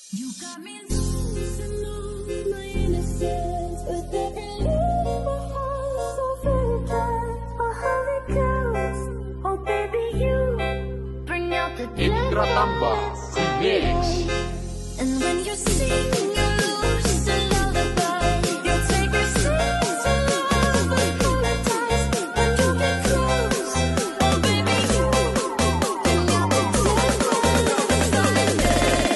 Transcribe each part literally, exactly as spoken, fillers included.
Indra Tambah Remix. And when you sing, you lose the lullaby. You take me scenes of love and paradise. When you get close, oh baby, you bring out the devil inside me.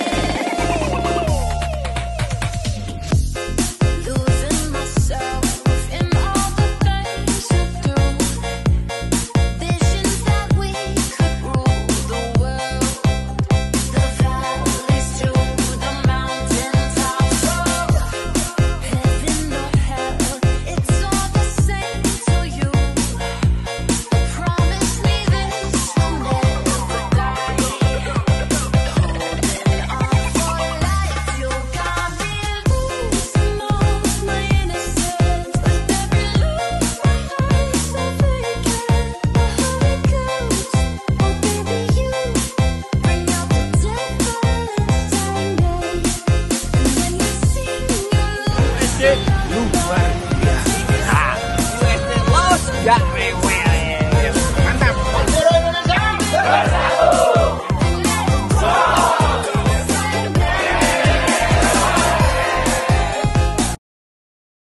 Losing myself in all the things you do. Visions that we could rule the world. The valleys to the mountaintops. Oh, heaven or hell, it's all the same to you. Promise me this will never die. Holding on for life, you got me losing all my innocence. With every look, my eyes are vacant. How it goes, oh baby, you bring out the devil inside me. And when you sing, you lose.